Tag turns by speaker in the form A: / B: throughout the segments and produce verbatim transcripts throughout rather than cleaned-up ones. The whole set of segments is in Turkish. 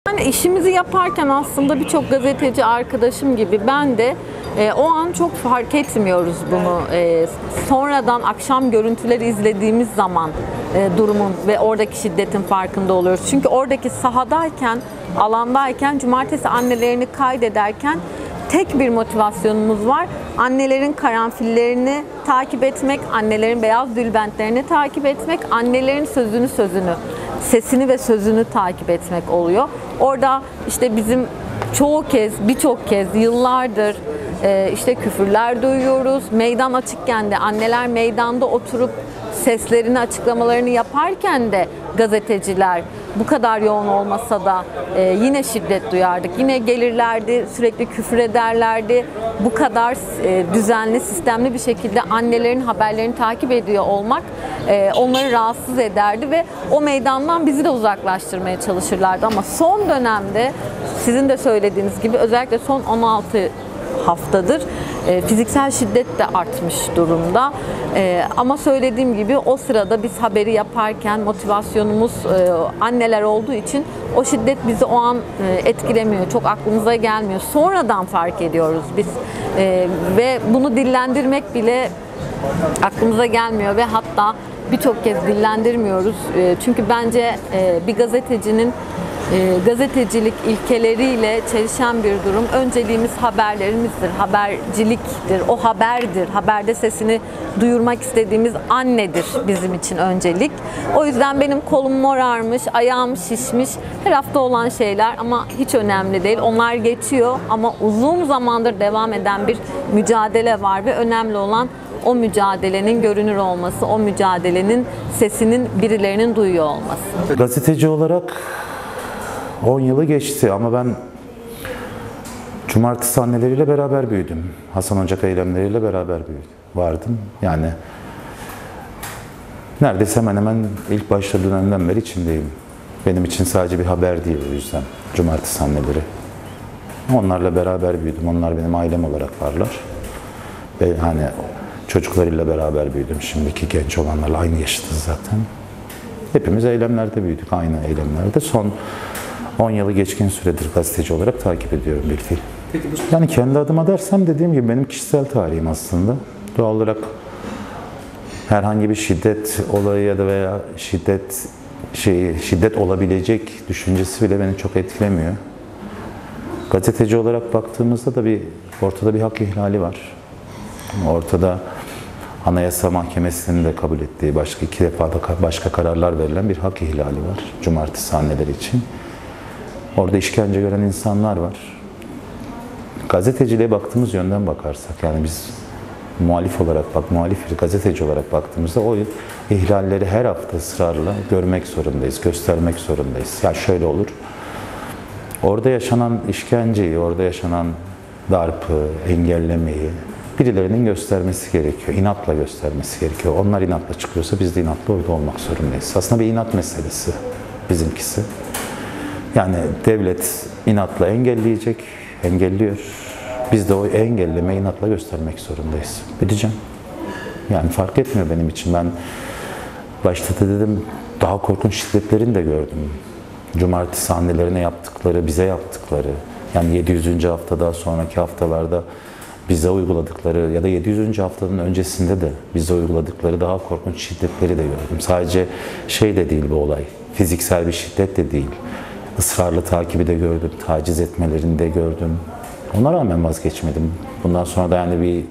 A: Yani işimizi yaparken aslında birçok gazeteci arkadaşım gibi ben de e, o an çok fark etmiyoruz bunu. E, sonradan akşam görüntüleri izlediğimiz zaman e, durumun ve oradaki şiddetin farkında oluyoruz. Çünkü oradaki sahadayken, alandayken, cumartesi annelerini kaydederken tek bir motivasyonumuz var. Annelerin karanfillerini takip etmek, annelerin beyaz tülbentlerini takip etmek, annelerin sözünü sözünü, sesini ve sözünü takip etmek oluyor. Orada işte bizim çoğu kez, birçok kez, yıllardır e, işte küfürler duyuyoruz. Meydan açıkken de anneler meydanda oturup seslerini, açıklamalarını yaparken de gazeteciler bu kadar yoğun olmasa da e, yine şiddet duyardık. Yine gelirlerdi, sürekli küfür ederlerdi. Bu kadar e, düzenli, sistemli bir şekilde annelerin haberlerini takip ediyor olmak e, onları rahatsız ederdi ve o meydandan bizi de uzaklaştırmaya çalışırlardı. Ama son dönemde sizin de söylediğiniz gibi özellikle son on altı haftadır e, fiziksel şiddet de artmış durumda. E, ama söylediğim gibi o sırada biz haberi yaparken motivasyonumuz e, anneler olduğu için o şiddet bizi o an e, etkilemiyor. Çok aklımıza gelmiyor. Sonradan fark ediyoruz biz. E, ve bunu dillendirmek bile aklımıza gelmiyor ve hatta birçok kez dillendirmiyoruz. E, çünkü bence e, bir gazetecinin E, gazetecilik ilkeleriyle çelişen bir durum. Önceliğimiz haberlerimizdir, haberciliktir, o haberdir. Haberde sesini duyurmak istediğimiz annedir bizim için öncelik. O yüzden benim kolum morarmış, ayağım şişmiş, her hafta olan şeyler ama hiç önemli değil. Onlar geçiyor ama uzun zamandır devam eden bir mücadele var ve önemli olan o mücadelenin görünür olması, o mücadelenin sesinin birilerinin duyuyor olması.
B: Gazeteci olarak on yılı geçti ama ben cumartesi anneleriyle beraber büyüdüm. Hasan Ocak eylemleriyle beraber büyüdüm. Vardım. Yani neredeyse hemen hemen ilk başladığı dönemden beri içindeyim. Benim için sadece bir haber değil o yüzden cumartesi anneleri. Onlarla beraber büyüdüm. Onlar benim ailem olarak varlar. Ve hani çocuklarıyla beraber büyüdüm. Şimdiki genç olanlarla aynı yaşıtız zaten. Hepimiz eylemlerde büyüdük. Aynı eylemlerde. Son on yılı geçkin süredir gazeteci olarak takip ediyorum bir fiil. Yani kendi adıma dersem dediğim gibi benim kişisel tarihim aslında. Doğal olarak herhangi bir şiddet olayı ya da veya şiddet şeyi şiddet olabilecek düşüncesi bile beni çok etkilemiyor. Gazeteci olarak baktığımızda da bir ortada bir hak ihlali var. Ortada Anayasa Mahkemesi'nin de kabul ettiği başka iki defa da başka kararlar verilen bir hak ihlali var cumartesi anneleri için. Orada işkence gören insanlar var. Gazeteciliğe baktığımız yönden bakarsak, yani biz muhalif olarak bak, muhalif bir gazeteci olarak baktığımızda o ihlalleri her hafta ısrarla görmek zorundayız, göstermek zorundayız. Ya şöyle olur, orada yaşanan işkenceyi, orada yaşanan darpı, engellemeyi birilerinin göstermesi gerekiyor, inatla göstermesi gerekiyor. Onlar inatla çıkıyorsa biz de inatla orada olmak zorundayız. Aslında bir inat meselesi bizimkisi. Yani devlet inatla engelleyecek, engelliyor. Biz de o engelleme inatla göstermek zorundayız. Bileceğim. Yani fark etmiyor benim için. Ben başta da dedim, daha korkunç şiddetlerini de gördüm. Cumartesi annelerine yaptıkları, bize yaptıkları, yani yedi yüzüncü haftada, sonraki haftalarda bize uyguladıkları ya da yedi yüzüncü haftanın öncesinde de bize uyguladıkları daha korkunç şiddetleri de gördüm. Sadece şey de değil bu olay, fiziksel bir şiddet de değil. Israrlı takibi de gördüm, taciz etmelerini de gördüm. Ona rağmen vazgeçmedim. Bundan sonra da yani bir,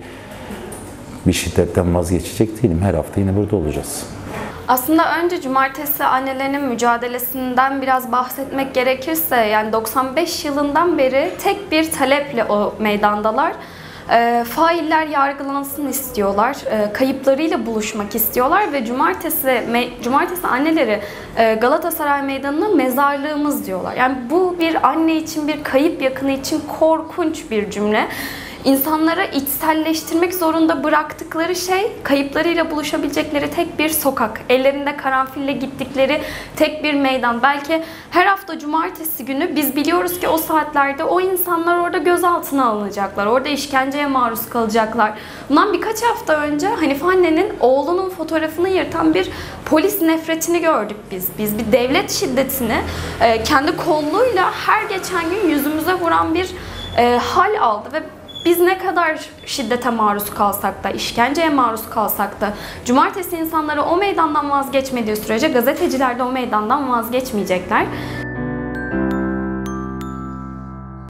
B: bir şiddetten vazgeçecek değilim. Her hafta yine burada olacağız.
C: Aslında önce cumartesi annelerinin mücadelesinden biraz bahsetmek gerekirse, yani doksan beş yılından beri tek bir taleple o meydandalar. E, failler yargılansın istiyorlar, e, kayıplarıyla buluşmak istiyorlar ve cumartesi me, cumartesi anneleri e, Galatasaray Meydanı'na mezarlığımız diyorlar. Yani bu bir anne için, bir kayıp yakını için korkunç bir cümle. insanlara içselleştirmek zorunda bıraktıkları şey kayıplarıyla buluşabilecekleri tek bir sokak. Ellerinde karanfille gittikleri tek bir meydan. Belki her hafta cumartesi günü biz biliyoruz ki o saatlerde o insanlar orada gözaltına alınacaklar. Orada işkenceye maruz kalacaklar. Bundan birkaç hafta önce Hanife annenin oğlunun fotoğrafını yırtan bir polis nefretini gördük biz. Biz bir devlet şiddetini e, kendi kolluyla her geçen gün yüzümüze vuran bir e, hal aldı ve biz ne kadar şiddete maruz kalsak da, işkenceye maruz kalsak da, cumartesi insanları o meydandan vazgeçmediği sürece gazeteciler de o meydandan vazgeçmeyecekler.